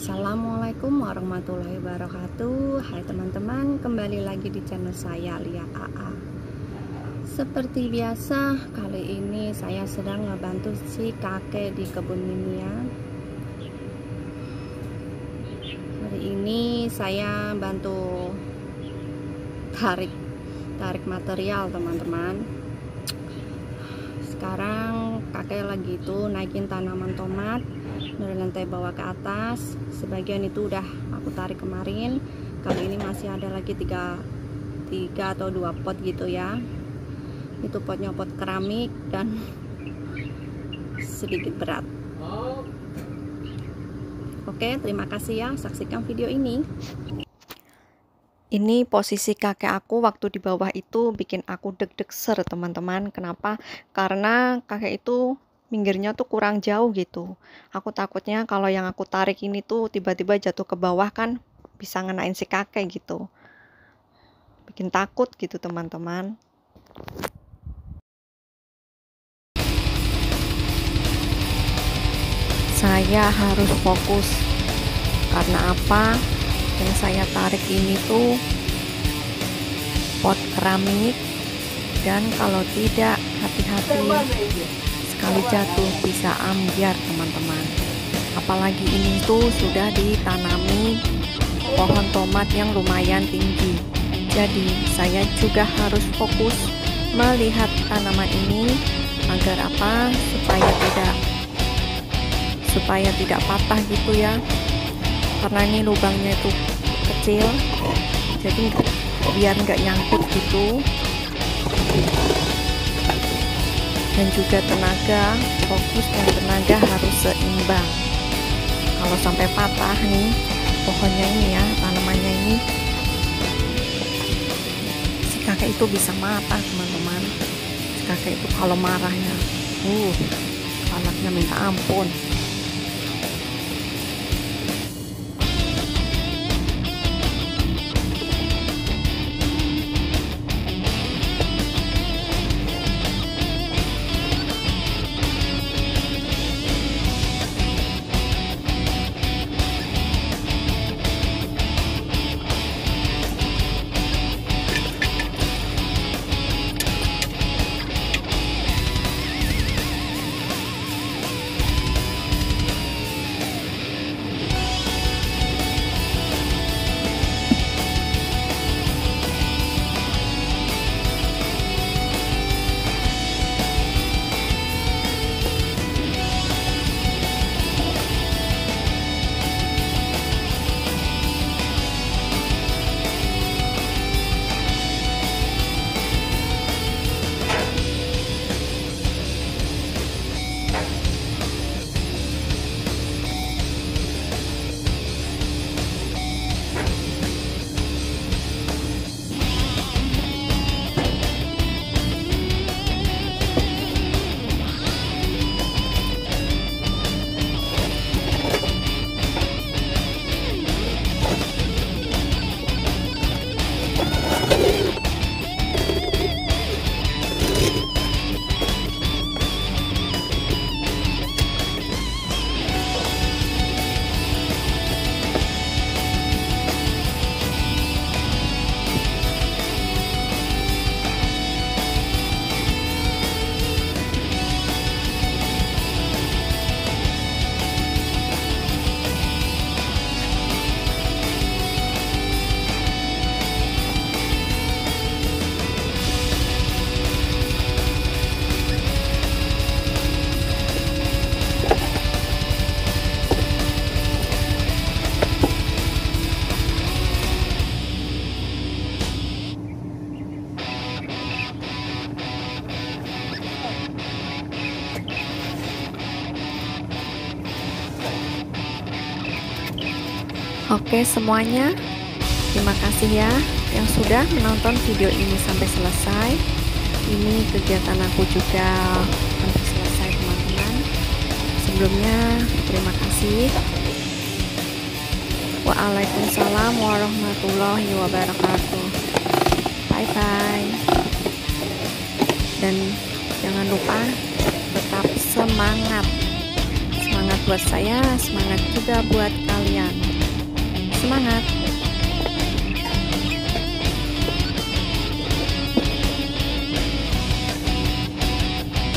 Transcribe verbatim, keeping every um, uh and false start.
Assalamualaikum warahmatullahi wabarakatuh. Hai teman-teman, kembali lagi di channel saya Lia A A. Seperti biasa, kali ini saya sedang ngebantu si kakek di kebun Minia. Hari ini saya bantu tarik tarik material teman-teman. Sekarang kakek lagi itu naikin tanaman tomat dari lantai bawah ke atas. Sebagian itu udah aku tarik kemarin. Kali ini masih ada lagi tiga, tiga atau dua pot gitu ya. Itu potnya pot keramik dan sedikit berat. Oke, terima kasih ya, saksikan video ini. Ini posisi kakek aku waktu di bawah itu bikin aku deg-deg ser teman-teman. Kenapa? Karena kakek itu minggirnya tuh kurang jauh gitu. Aku takutnya kalau yang aku tarik ini tuh tiba-tiba jatuh ke bawah, kan bisa ngenain si kakek gitu. Bikin takut gitu teman-teman. Saya harus fokus. Karena apa? Yang saya tarik ini tuh pot keramik, dan kalau tidak hati-hati, sekali jatuh bisa ambyar teman-teman. Apalagi ini tuh sudah ditanami pohon tomat yang lumayan tinggi, jadi saya juga harus fokus melihat tanaman ini agar apa, supaya tidak supaya tidak patah gitu ya, karena ini lubangnya itu kecil, jadi biar nggak nyangkut gitu. Dan juga tenaga, fokus dan tenaga harus seimbang. Kalau sampai patah nih pohonnya ini ya, tanamannya ini, si kakek itu bisa marah teman-teman. Si kakek itu kalau marahnya uh anaknya minta ampun. Oke semuanya, terima kasih ya yang sudah menonton video ini sampai selesai. Ini kegiatan aku juga hampir selesai teman-teman. Sebelumnya terima kasih. Waalaikumsalam warahmatullahi wabarakatuh. Bye bye. Dan jangan lupa tetap semangat, semangat buat saya, semangat juga buat kalian. Semangat!